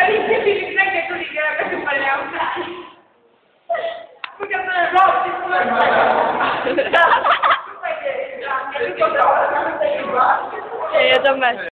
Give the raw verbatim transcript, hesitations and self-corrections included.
lì che ti sai che tu li che tu fai le australi. Perché sono le rotte, tu fai che tu fai che tu controlla, non sei uguale. E io ti ho messo.